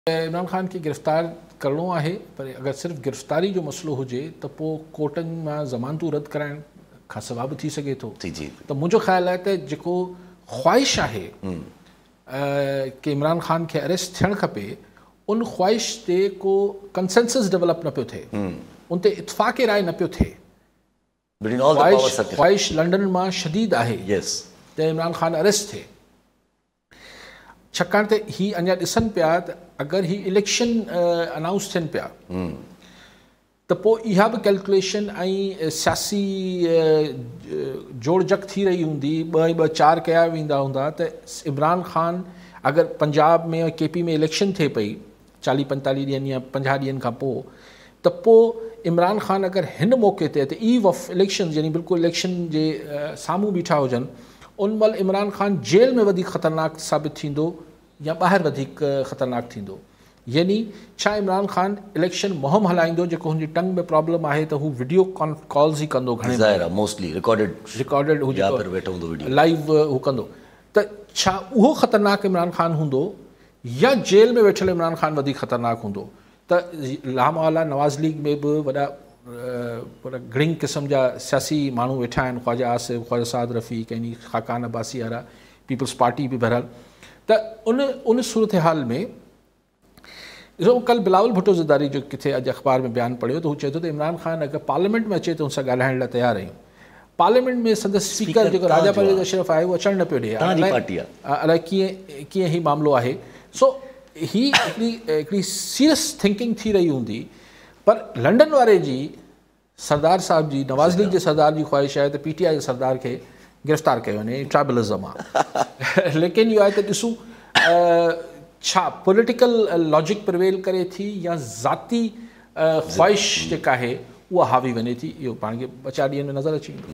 इमरान ख़ान खे गिरफ़्तार करिणो आहे, पर अगर सिर्फ़ गिरफ़्तारी जो मसलो हुजे त पोइ कोर्टनि मां ज़मानतूं रद्द कराइण खां सवाइ बि थी सघे थो। त मुंहिंजो ख़्यालु आहे त जेको ख़्वाहिश आहे कि इमरान ख़ान खे अरेस्ट थियणु खपे, उन ख़्वाहिश ते को कंसेंसस डेवलप न पियो थिए, उन ते इतफ़ाक़ राय न पियो थिए। ख़्वाहिश लंडन मां शदीद आहे त इमरान ख़ान अरेस्ट थिए, छाकाणि त ही अञा ॾिसनि पिया त अगरि ही इलेक्शन अनाउंस थियनि पिया त पोइ इहा बि कैलकुलेशन ऐं सियासी जोड़ जक थी रही हूंदी, 2-4 कया वेंदा हूंदा त इमरान ख़ान अगरि पंजाब में KP में इलेक्शन थिए पई 40-45 ॾींहंनि या 50 ॾींहंनि खां पोइ, त पोइ इमरान ख़ान अगरि हिन मौक़े ते ईव ऑफ इलेक्शन यानी बिल्कुलु इलेक्शन जे साम्हूं बीठा हुजनि, उन महिल इमरान ख़ान जेल में वधीक ख़तरनाक साबित थींदो या ॿाहिरि वधीक ख़तरनाक थींदो। यानी छा इमरान ख़ान इलेक्शन मुहिम हलाईंदो, जेको हुनजी टंग में प्रॉब्लम आहे त हू वीडियो कॉल्स ई कंदो, घणे मोस्टली रिकॉर्डेड लाइव हू कंदो, त छा उहो ख़तरनाक इमरान ख़ान हूंदो या जेल में वेठल इमरान ख़ान वधीक ख़तरनाक हूंदो? त लामवाला नवाज़ लीग में बि वॾा घणी क़िस्म जा सियासी माण्हू वेठा आहिनि, ख्वाजा आसिफ, ख्वाजा साद रफ़ीक, यानी ख़ाकान अब्बासी वारा, पीपल्स पार्टी बि बहरहाल। त उन सूरत हाल में ॾिसो, कल बिलावल भुट्टो ज़रदारी जो किथे अॼु अख़बार में बयानु पढ़ियो त हू चए थो त इमरान ख़ान अगरि पार्लियामेंट में अचे त हुन सां ॻाल्हाइण लाइ तयारु आहियूं। पार्लियामेंट में संदसि स्पीकर जेको राजा परवेज़ अशरफ आहे उहो अचणु न पियो ॾिए, अलाए कीअं ही मामिलो आहे। सो ही हिकिड़ी सीरियस थिंकिंग थी रही हूंदी, पर लंडन वारे जी सरदार साहब जी, नवाज़ लीग जे सरदार जी ख़्वाहिश आहे त PTI जे सरदार खे गिरफ़्तार कयो वञे, ट्राइबलिज़म आहे। लेकिन इहो आहे त ॾिसूं छा पॉलिटिकल लॉजिक प्रिवेल करे थी या ज़ाती ख़्वाहिश जेका आहे उहा हावी वञे थी, इहो पाण खे 2-4 ॾींहंनि में नज़र अची वेंदो।